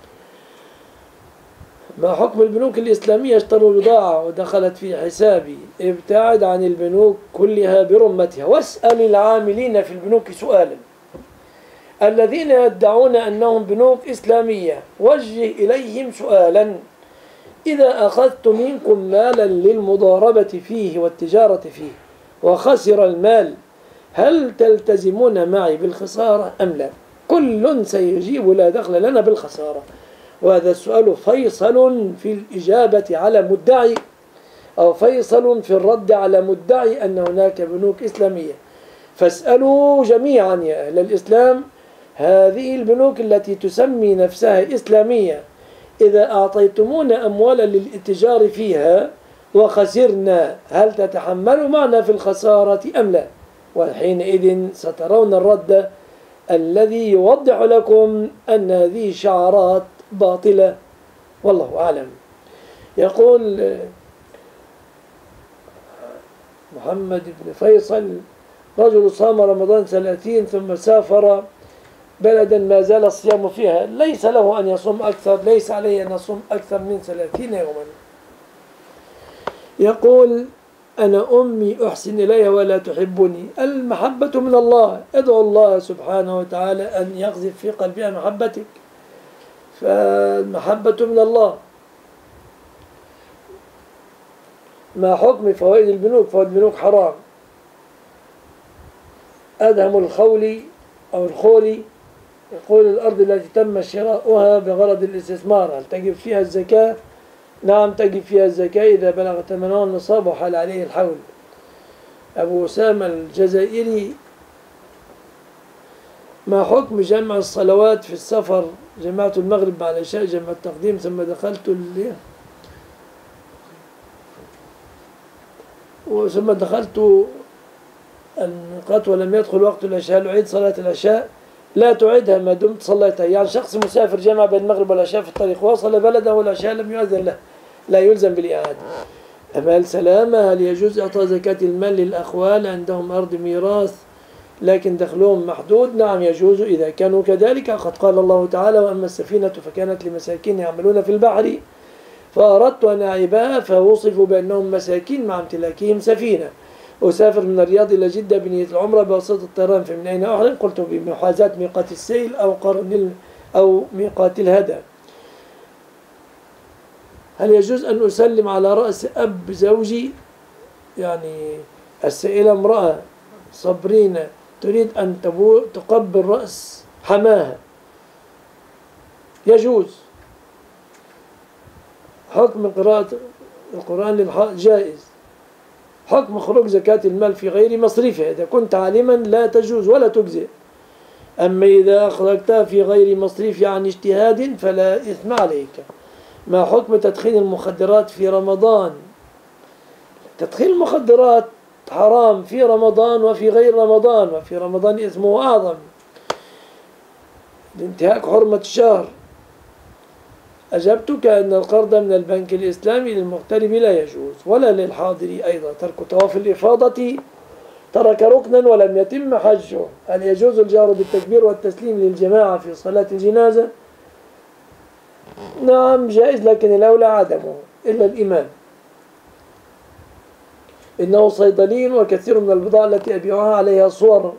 ما حكم البنوك الإسلامية؟ اشتروا بضاعة ودخلت في حسابي. ابتعد عن البنوك كلها برمتها، واسأل العاملين في البنوك سؤالا. الذين يدعون أنهم بنوك إسلامية وجه إليهم سؤالا: إذا أخذت منكم مالا للمضاربة فيه والتجارة فيه وخسر المال، هل تلتزمون معي بالخسارة أم لا؟ كل سيجيب لا دخل لنا بالخسارة. وهذا السؤال فيصل في الإجابة على مدعي، أو فيصل في الرد على مدعي أن هناك بنوك إسلامية. فاسألوا جميعا يا أهل الإسلام، هذه البنوك التي تسمي نفسها إسلامية إذا أعطيتمونا أموالا للاتجار فيها وخسرنا، هل تتحملوا معنا في الخسارة أم لا؟ وحينئذ سترون الرد الذي يوضح لكم أن هذه شعارات باطلة، والله أعلم. يقول محمد بن فيصل: رجل صام رمضان ثلاثين ثم سافر بلدا ما زال الصيام فيها، ليس له أن يصوم أكثر، ليس عليه أن يصوم أكثر من ثلاثين يوما. يقول: أنا أمي أحسن إليها ولا تحبني. المحبة من الله، ادعو الله سبحانه وتعالى أن يقذف في قلبها محبتك، فالمحبة من الله. ما حكم فوائد البنوك؟ فوائد البنوك حرام. أدهم الخولي أو الخولي يقول: الأرض التي تم شراؤها بغرض الاستثمار هل تجب فيها الزكاة؟ نعم تجب فيها الزكاة إذا بلغ ثمنها النصاب وحال عليه الحول. أبو أسامة الجزائري: ما حكم جمع الصلوات في السفر؟ جمعت المغرب مع العشاء جمع التقديم ثم دخلت الليل ثم دخلت النقاط ولم يدخل وقت العشاء، العيد صلاة العشاء؟ لا تعيدها ما دمت صليتها. يعني شخص مسافر جمع بين المغرب والعشاء في الطريق، وصل بلده والعشاء لم يؤذن له، لا يلزم بالإعادة. أمال سلامة: هل يجوز إعطاء زكاة المال للأخوال عندهم أرض ميراث لكن دخلهم محدود؟ نعم يجوز إذا كانوا كذلك. قد قال الله تعالى: وأما السفينة فكانت لمساكين يعملون في البحر فأردت أن أعيبها فوصفوا بأنهم مساكين مع امتلاكهم سفينة. أسافر من الرياض إلى جدة بنية العمرة بواسطة الطيران، فمن أين أحرم؟ قلت بمحاذاة ميقات السيل أو قرن أو ميقات الهدى. هل يجوز أن أسلم على رأس أب زوجي؟ يعني السائلة امرأة صبرينة تريد أن تقبل رأس حماها، يجوز. حكم قراءة القرآن للحائض جائز. حكم خروج زكاة المال في غير مصرفه: إذا كنت عالما لا تجوز ولا تجزئ، أما إذا أخرجتها في غير مصرف عن اجتهاد فلا إثم عليك. ما حكم تدخين المخدرات في رمضان؟ تدخين المخدرات حرام في رمضان وفي غير رمضان، وفي رمضان إثمه أعظم لانتهاك حرمة الشهر. أجبتك أن القرض من البنك الإسلامي للمغترب لا يجوز ولا للحاضر أيضا. ترك طواف الإفاضة ترك ركنا ولم يتم حجه. هل يجوز الجهر بالتكبير والتسليم للجماعة في صلاة الجنازة؟ نعم جائز، لكن الأولى عدمه إلا الإمام. إنه صيدلي وكثير من البضاعة التي أبيعها عليها صور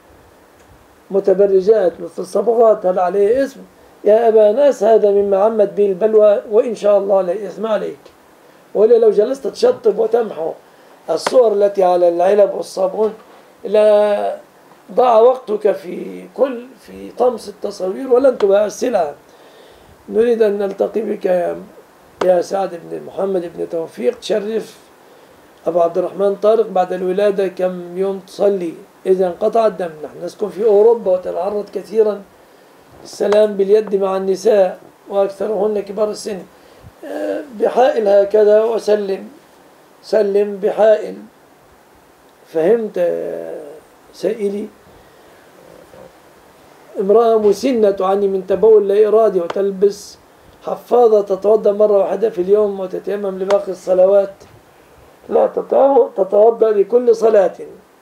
متبرجات مثل الصبغات، هل عليه اسم؟ يا أبا ناس هذا مما عمت به البلوى، وإن شاء الله لا إثم عليك. ولا لو جلست تشطب وتمحو الصور التي على العلب والصابون لا ضاع وقتك في كل في طمس التصاوير ولن تباع السلعة. نريد أن نلتقي بك يا, يا سعد بن محمد بن توفيق. تشرف أبو عبد الرحمن طارق بعد الولادة كم يوم تصلي إذا انقطع الدم؟ نحن نسكن في أوروبا وتتعرض كثيرا السلام باليد مع النساء وأكثرهن كبار السن. بحائل هكذا وسلم سلم بحائل. فهمت سائلي؟ امرأة مسنة تعاني من تبول لا إرادي وتلبس حفاضة تتوضأ مرة واحدة في اليوم وتتيمم لباقي الصلوات، لا تتوضأ لكل صلاة.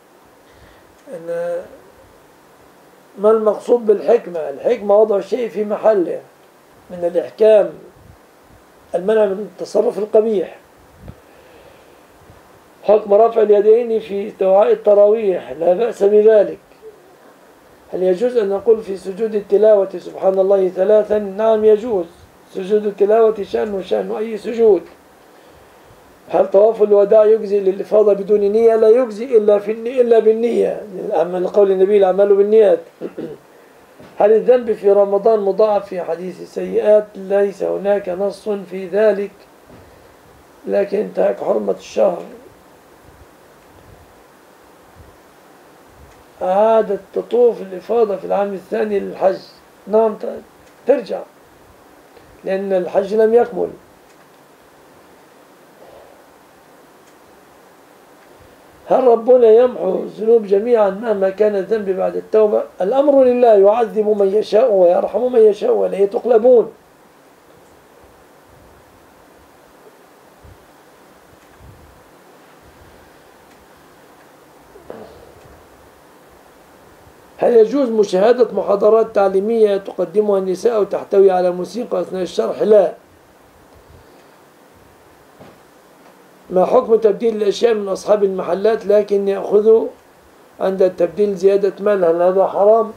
إن ما المقصود بالحكمة؟ الحكمة وضع الشيء في محله، من الإحكام المنع من التصرف القبيح. حكم رفع اليدين في دعاء التراويح لا بأس بذلك. هل يجوز أن نقول في سجود التلاوة سبحان الله ثلاثا؟ نعم يجوز. سجود التلاوة شأنه شأن أي سجود. هل طواف الوداع يجزي للإفاضة بدون نية؟ لا يجزي إلا في إلا بالنية، لقول النبي الأعمال بالنيات. هل الذنب في رمضان مضاعف في حديث السيئات؟ ليس هناك نص في ذلك، لكن انتهك حرمة الشهر. عادت تطوف الإفاضة في العام الثاني للحج، نعم ترجع لأن الحج لم يكمل. هل ربنا يمحو الذنوب جميعا مهما كان الذنب بعد التوبة؟ الأمر لله، يعذب من يشاء ويرحم من يشاء وإليه تقلبون. هل يجوز مشاهدة محاضرات تعليمية تقدمها النساء وتحتوي على موسيقى أثناء الشرح؟ لا. ما حكم تبديل الأشياء من أصحاب المحلات لكن يأخذوا عند التبديل زيادة مال؟ هل هذا حرام؟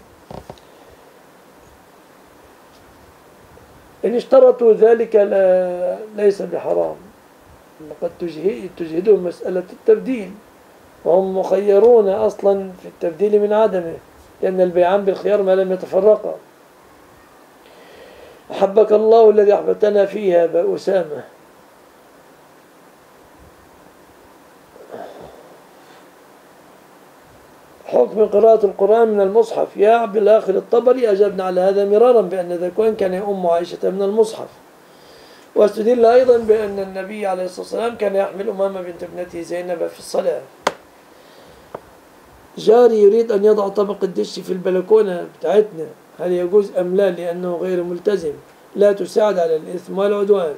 إن اشترطوا ذلك لا ليس بحرام، لقد تجهدهم مسألة التبديل، وهم مخيرون أصلا في التبديل من عدمه، لأن البيعان بالخيار ما لم يتفرقا. أحبك الله الذي أحببتنا فيه أبا أسامة. حكم قراءة القرآن من المصحف؟ يا عبد الآخر الطبري أجبنا على هذا مرارا بأن ذكوان كان يؤم عائشة من المصحف، واستدل أيضا بأن النبي عليه الصلاة والسلام كان يحمل أمامة بنت ابنته زينب في الصلاة. جاري يريد أن يضع طبق الدش في البلكونة بتاعتنا، هل يجوز أم لا؟ لأنه غير ملتزم، لا تساعد على الإثم والعدوان.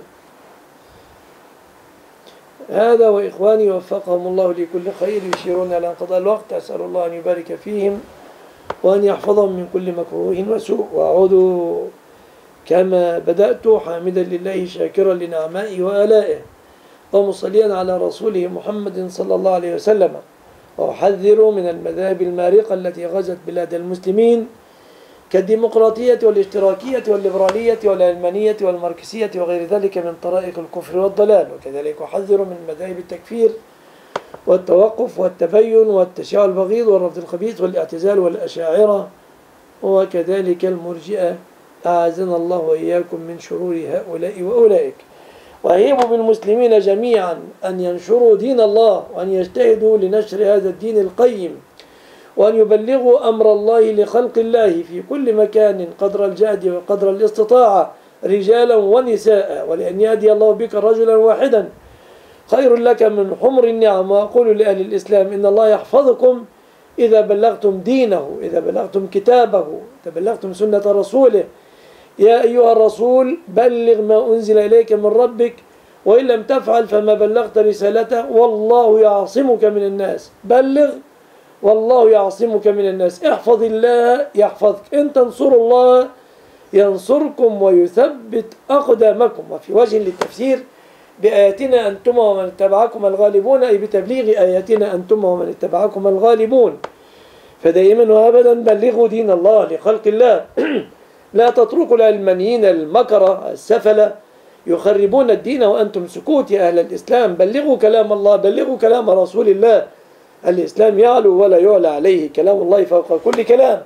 هذا وإخواني وفقهم الله لكل خير يشيرون على انقضاء الوقت، أسأل الله أن يبارك فيهم وأن يحفظهم من كل مكروه وسوء، وأعود كما بدأت حامدا لله شاكرا لنعمائه وآلائه ومصليا على رسوله محمد صلى الله عليه وسلم، وأحذر من المذاهب المارقة التي غزت بلاد المسلمين كالديمقراطية والاشتراكية والليبرالية والعلمانية والماركسية وغير ذلك من طرائق الكفر والضلال. وكذلك أحذر من مذاهب التكفير والتوقف والتبين والتشيع البغيض والرفض الخبيث والاعتزال والأشاعرة وكذلك المرجئة، أعاذنا الله وإياكم من شرور هؤلاء وأولئك. وأهيب بالمسلمين جميعا أن ينشروا دين الله وأن يجتهدوا لنشر هذا الدين القيم، وأن يبلغوا أمر الله لخلق الله في كل مكان قدر الجهد وقدر الاستطاعة رجالا ونساء، ولأن يهدي الله بك رجلا واحدا خير لك من حمر النعم. وأقول لأهل الإسلام إن الله يحفظكم إذا بلغتم دينه، إذا بلغتم كتابه، إذا بلغتم سنة رسوله. يا أيها الرسول بلغ ما أنزل إليك من ربك، وإن لم تفعل فما بلغت رسالته، والله يعصمك من الناس. بلغ والله يعصمك من الناس. احفظ الله يحفظك، إن تنصروا الله ينصركم ويثبت أقدامكم. وفي وجه للتفسير بآياتنا أنتم ومن اتبعكم الغالبون، أي بتبليغ آياتنا أنتم ومن اتبعكم الغالبون. فدائما وأبدا بلغوا دين الله لخلق الله. لا تتركوا العلمانيين المكرة السفلة يخربون الدين وأنتم سكوت. يا أهل الإسلام بلغوا كلام الله، بلغوا كلام رسول الله. الإسلام يعلو ولا يعلى عليه، كلام الله فوق كل كلام.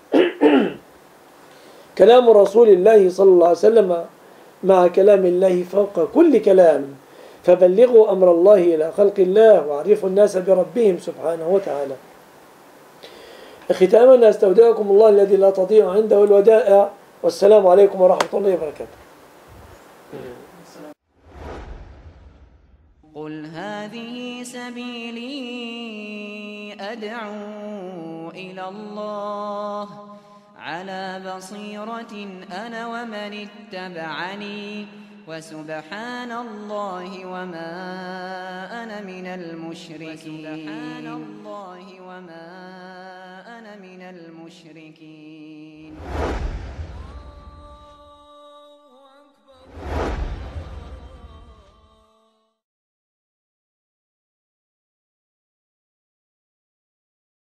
كلام رسول الله صلى الله عليه وسلم مع كلام الله فوق كل كلام. فبلغوا أمر الله إلى خلق الله وعرفوا الناس بربهم سبحانه وتعالى. ختاما أستودعكم الله الذي لا تضيع عنده الودائع، والسلام عليكم ورحمة الله وبركاته. قل هذه سبيلي أدعو إلى الله على بصيرة أنا ومن اتبعني وسبحان الله وما أنا من المشركين وسبحان الله وما أنا من المشركين